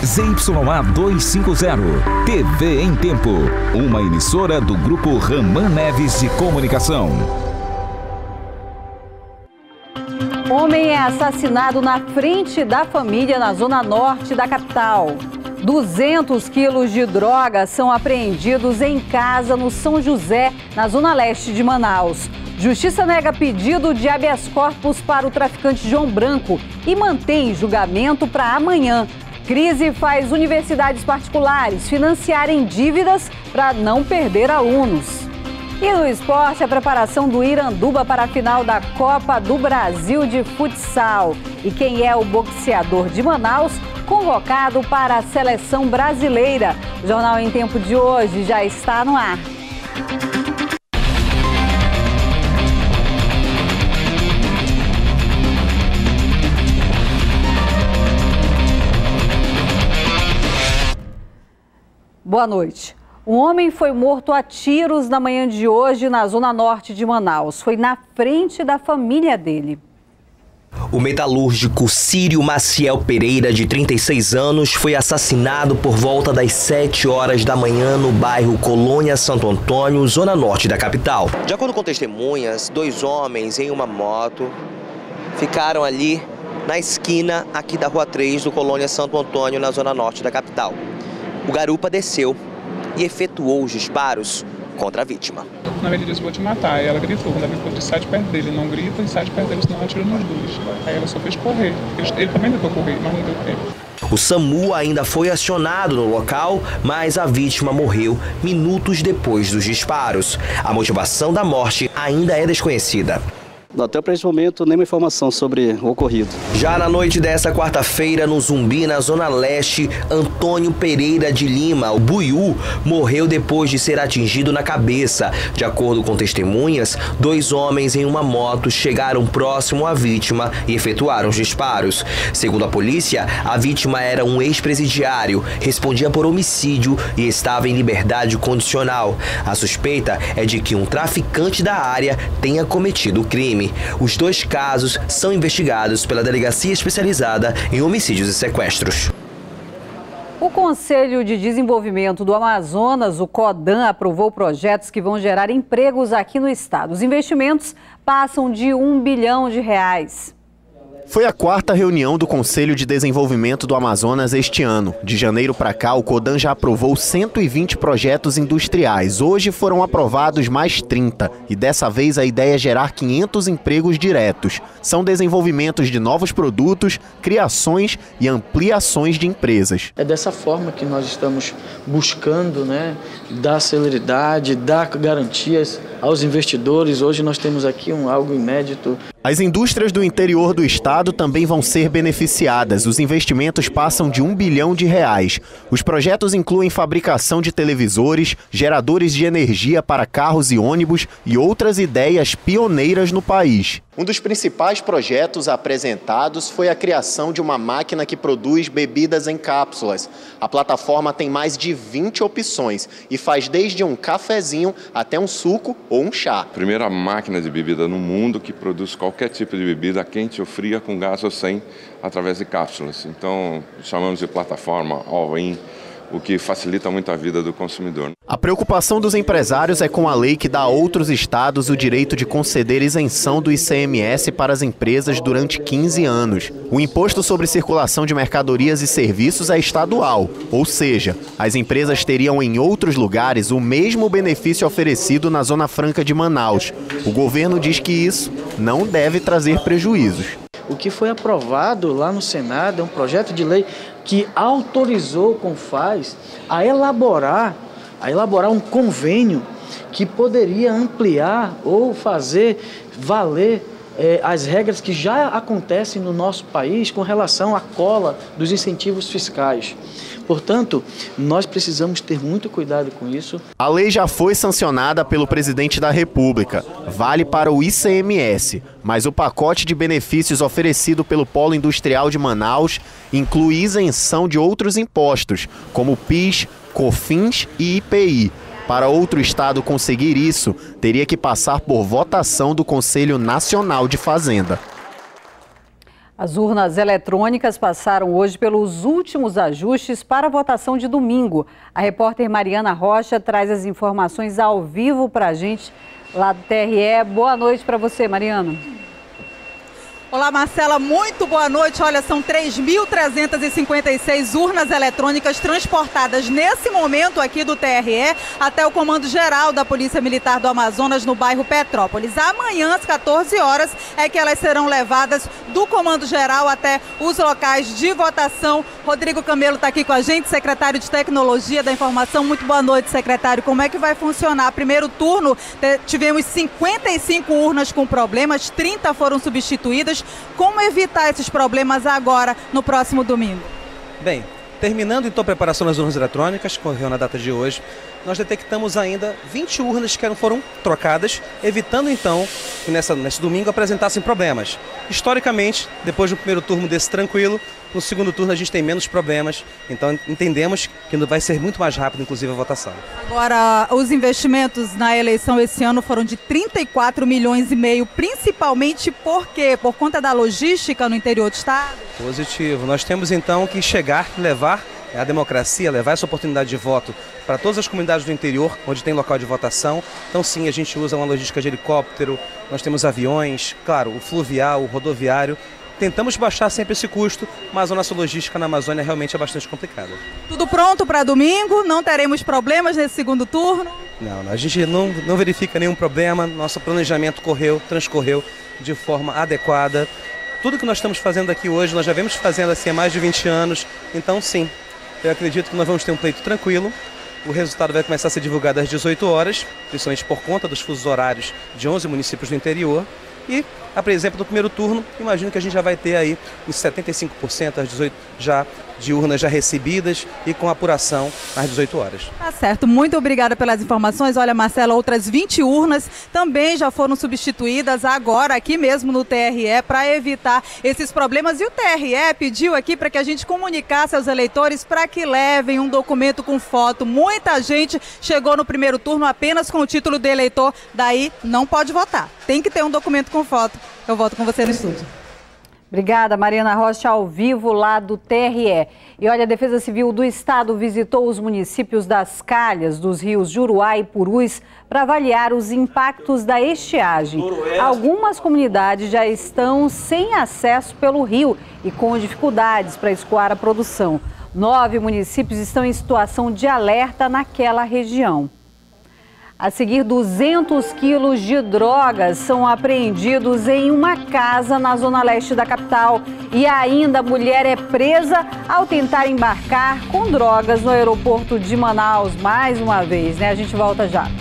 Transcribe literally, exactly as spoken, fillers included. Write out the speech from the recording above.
Z Y A duzentos e cinquenta, T V em Tempo, uma emissora do Grupo Raman Neves de Comunicação. Homem é assassinado na frente da família na zona norte da capital. duzentos quilos de droga são apreendidos em casa no São José, na zona leste de Manaus. Justiça nega pedido de habeas corpus para o traficante João Branco e mantém julgamento para amanhã. Crise faz universidades particulares financiarem dívidas para não perder alunos. E no esporte, a preparação do Iranduba para a final da Copa do Brasil de futsal. E quem é o boxeador de Manaus convocado para a seleção brasileira? O Jornal em Tempo de hoje já está no ar. Boa noite. Um homem foi morto a tiros na manhã de hoje na zona norte de Manaus. Foi na frente da família dele. O metalúrgico Círio Maciel Pereira, de trinta e seis anos, foi assassinado por volta das sete horas da manhã no bairro Colônia Santo Antônio, zona norte da capital. De acordo com testemunhas, dois homens em uma moto ficaram ali na esquina aqui da Rua três do Colônia Santo Antônio, na zona norte da capital. O garupa desceu e efetuou os disparos contra a vítima. Na verdade, ele disse: vou te matar. E ela gritou, quando ela gritou, sai de perto dele. Não grita e sai de perto dele, senão ela atira nos dois. Aí ela só fez correr. Ele, ele também tentou correr, mas não deu tempo. O SAMU ainda foi acionado no local, mas a vítima morreu minutos depois dos disparos. A motivação da morte ainda é desconhecida. Até para esse momento, nenhuma informação sobre o ocorrido. Já na noite dessa quarta-feira, no Zumbi, na zona leste, Antônio Pereira de Lima, o Buiú, morreu depois de ser atingido na cabeça. De acordo com testemunhas, dois homens em uma moto chegaram próximo à vítima e efetuaram os disparos. Segundo a polícia, a vítima era um ex-presidiário, respondia por homicídio e estava em liberdade condicional. A suspeita é de que um traficante da área tenha cometido o crime. Os dois casos são investigados pela Delegacia Especializada em Homicídios e Sequestros. O Conselho de Desenvolvimento do Amazonas, o CODAM, aprovou projetos que vão gerar empregos aqui no estado. Os investimentos passam de um bilhão de reais. Foi a quarta reunião do Conselho de Desenvolvimento do Amazonas este ano. De janeiro para cá, o CODAM já aprovou cento e vinte projetos industriais. Hoje foram aprovados mais trinta. E dessa vez a ideia é gerar quinhentos empregos diretos. São desenvolvimentos de novos produtos, criações e ampliações de empresas. É dessa forma que nós estamos buscando, né, dar celeridade, dar garantias aos investidores. Hoje nós temos aqui um algo inédito. As indústrias do interior do estado também vão ser beneficiadas. Os investimentos passam de um bilhão de reais. Os projetos incluem fabricação de televisores, geradores de energia para carros e ônibus e outras ideias pioneiras no país. Um dos principais projetos apresentados foi a criação de uma máquina que produz bebidas em cápsulas. A plataforma tem mais de vinte opções e faz desde um cafezinho até um suco ou um chá. Primeira máquina de bebida no mundo que produz qualquer tipo de bebida quente ou fria com gás ou sem, através de cápsulas. Então, chamamos de plataforma all-in, o que facilita muito a vida do consumidor. A preocupação dos empresários é com a lei que dá a outros estados o direito de conceder isenção do I C M S para as empresas durante quinze anos. O Imposto sobre Circulação de Mercadorias e Serviços é estadual, ou seja, as empresas teriam em outros lugares o mesmo benefício oferecido na Zona Franca de Manaus. O governo diz que isso não deve trazer prejuízos. O que foi aprovado lá no Senado é um projeto de lei que autorizou o CONFAZ a elaborar, a elaborar um convênio que poderia ampliar ou fazer valer eh, as regras que já acontecem no nosso país com relação à cola dos incentivos fiscais. Portanto, nós precisamos ter muito cuidado com isso. A lei já foi sancionada pelo presidente da República. Vale para o I C M S, mas o pacote de benefícios oferecido pelo Polo Industrial de Manaus inclui isenção de outros impostos, como PIS, COFINS e I P I. Para outro estado conseguir isso, teria que passar por votação do Conselho Nacional de Fazenda. As urnas eletrônicas passaram hoje pelos últimos ajustes para a votação de domingo. A repórter Mariana Rocha traz as informações ao vivo para a gente lá do T R E. Boa noite para você, Mariana. Olá, Marcela, muito boa noite. Olha, são três mil trezentas e cinquenta e seis urnas eletrônicas transportadas nesse momento aqui do T R E até o Comando Geral da Polícia Militar do Amazonas, no bairro Petrópolis. Amanhã, às quatorze horas, é que elas serão levadas do Comando Geral até os locais de votação. Rodrigo Camelo está aqui com a gente, secretário de Tecnologia da Informação. Muito boa noite, secretário. Como é que vai funcionar? Primeiro turno, tivemos cinquenta e cinco urnas com problemas, trinta foram substituídas. Como evitar esses problemas agora, no próximo domingo? Bem, terminando então a preparação das urnas eletrônicas, que ocorreu na data de hoje, nós detectamos ainda vinte urnas que foram trocadas, evitando então que nessa, nesse domingo apresentassem problemas. Historicamente, depois do primeiro turno desse tranquilo, no segundo turno a gente tem menos problemas, então entendemos que vai ser muito mais rápido, inclusive, a votação. Agora, os investimentos na eleição esse ano foram de trinta e quatro milhões e meio, principalmente por quê? Por conta da logística no interior do estado? Positivo. Nós temos então que chegar, levar a democracia, levar essa oportunidade de voto para todas as comunidades do interior, onde tem local de votação. Então sim, a gente usa uma logística de helicóptero, nós temos aviões, claro, o fluvial, o rodoviário. Tentamos baixar sempre esse custo, mas a nossa logística na Amazônia realmente é bastante complicada. Tudo pronto para domingo? Não teremos problemas nesse segundo turno? Não, a gente não, não verifica nenhum problema, nosso planejamento correu, transcorreu de forma adequada. Tudo que nós estamos fazendo aqui hoje, nós já vemos fazendo assim há mais de vinte anos, então sim, eu acredito que nós vamos ter um pleito tranquilo. O resultado vai começar a ser divulgado às dezoito horas, principalmente por conta dos fusos horários de onze municípios do interior. E, a exemplo do primeiro turno, imagino que a gente já vai ter aí uns setenta e cinco por cento às dezoito já de urnas já recebidas e com apuração às dezoito horas. Tá certo, muito obrigada pelas informações. Olha, Marcela, outras vinte urnas também já foram substituídas agora aqui mesmo no T R E para evitar esses problemas. E o T R E pediu aqui para que a gente comunicasse aos eleitores para que levem um documento com foto. Muita gente chegou no primeiro turno apenas com o título de eleitor, daí não pode votar. Tem que ter um documento com foto. Eu volto com você no estúdio. Obrigada, Mariana Rocha, ao vivo lá do T R E. E olha, a Defesa Civil do Estado visitou os municípios das calhas dos rios Juruá e Purus para avaliar os impactos da estiagem. Algumas comunidades já estão sem acesso pelo rio e com dificuldades para escoar a produção. Nove municípios estão em situação de alerta naquela região. A seguir, duzentos quilos de drogas são apreendidos em uma casa na zona leste da capital. E ainda a mulher é presa ao tentar embarcar com drogas no aeroporto de Manaus. Mais uma vez, né? A gente volta já.